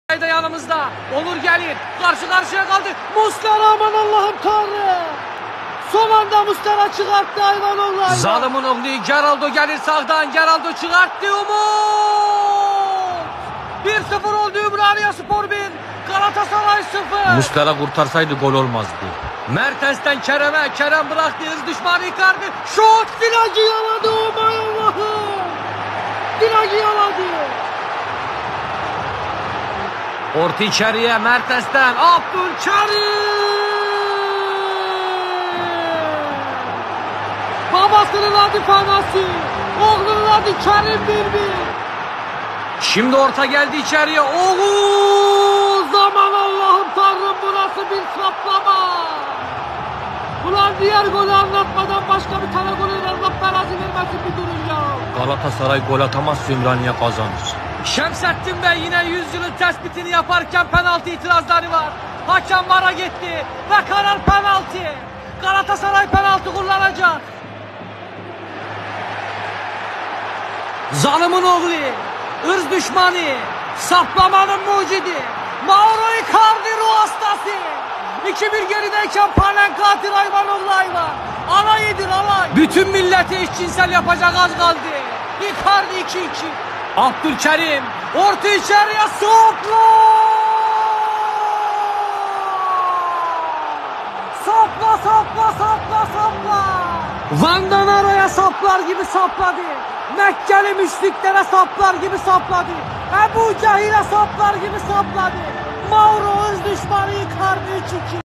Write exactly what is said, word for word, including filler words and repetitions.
da yanımızda. Onur gelir. Karşı karşıya kaldı. Muslera, aman Allah'ım Tanrım. Son anda Muslera çıkarttı hayvan oğlu. Zalimin oğlu Geraldo gelir sağdan. Geraldo çıkarttı Umut. bir sıfır oldu Ümraniye Spor bir. Galatasaray sıfır. Muslera kurtarsaydı gol olmazdı. Mertens'ten Kerem'e. Kerem bıraktı. Hız düşmanı Icardi. Şut. Dinagi yaladı. Aman Allah'ım. Dinagi yaladı. Orta içeriye Mertens'ten Abdülkerim. Babasının adı Fanasi. Oğlunun adı Kerim bir bir. Şimdi orta geldi içeriye. Oğuz, aman Allah'ım Tanrım, bu nasıl bir saplama. Ulan diğer golü anlatmadan başka bir tane golü Allah belasını vermesin bir durun ya. Galatasaray gol atamazsa Ümraniye kazanır. Şemsettin Bey yine yüzyılın tespitini yaparken penaltı itirazları var. Hakem vara gitti ve karar penaltı. Galatasaray penaltı kullanacak. Zalimin oğlu, ırz düşmanı, saplamanın mucidi, Mauro Icardi ruh hastası. iki bir gerideyken Panenka hayvan oğlu hayvan. Alayıdır alay. Bütün milleti eşcinsel yapacak az kaldı. Icardi iki iki. Abdülkerim orta içeriye sopla. Sopla sopla sopla sopla. Van Danara'ya saplar gibi sapladı. Mekkeli müşriklere saplar gibi sapladı. Ebu Cehil'e saplar gibi sapladı. Mauro hız düşmanı Icardi üç iki.